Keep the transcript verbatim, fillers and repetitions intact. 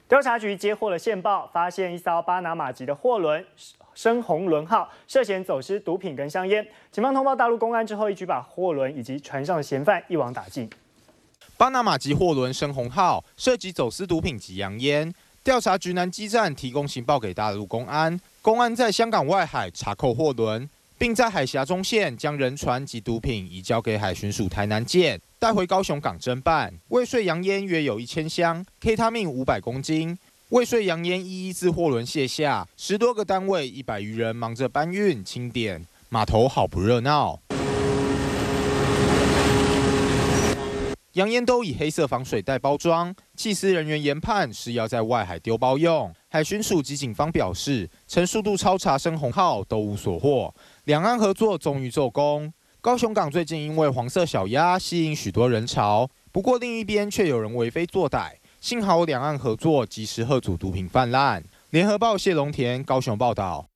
调查局接获了线报，发现一艘巴拿马籍的货轮“深红轮号”涉嫌走私毒品跟香烟。警方通报大陆公安之后，一举把货轮以及船上的嫌犯一网打尽。 巴拿马籍货轮“深红号”涉及走私毒品及洋烟，调查局南基站提供情报给大陆公安，公安在香港外海查扣货轮，并在海峡中线将人船及毒品移交给海巡署台南舰。 带回高雄港侦办，未遂洋烟约有一千箱 ，K 他命五百公斤，未遂洋烟一一自货轮卸下，十多个单位一百余人忙着搬运清点，码头好不热闹。洋烟都以黑色防水袋包装，缉私人员研判是要在外海丢包用。海巡署及警方表示，曾数度超查深红号都无所获，两岸合作终于奏功。 高雄港最近因为黄色小鸭吸引许多人潮，不过另一边却有人为非作歹。幸好两岸合作及时遏阻毒品泛滥。联合报谢龙田高雄报道。